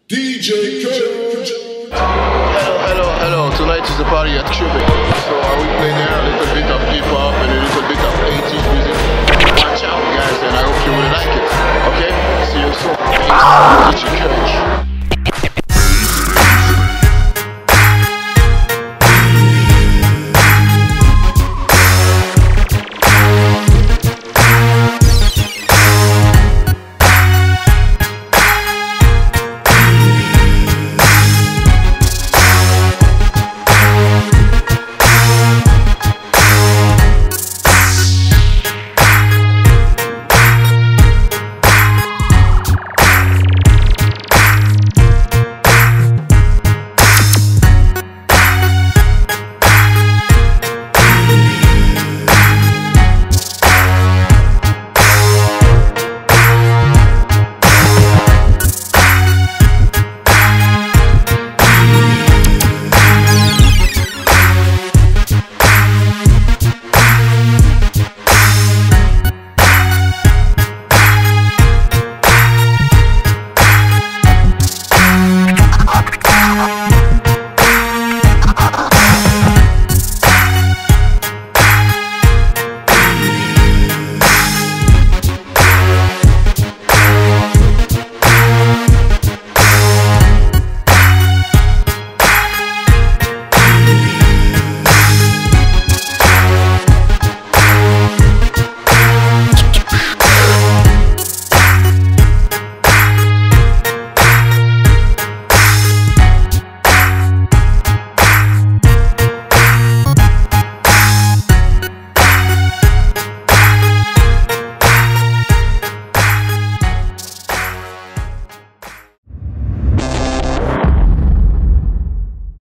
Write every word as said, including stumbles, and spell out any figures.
D J Coach. Hello, hello, hello. Tonight is the party at Cubic. So I will play there a little bit of hip hop and a little bit of eighties music. Watch out, guys, and I hope you will like it. Okay? See you soon. Peace. D J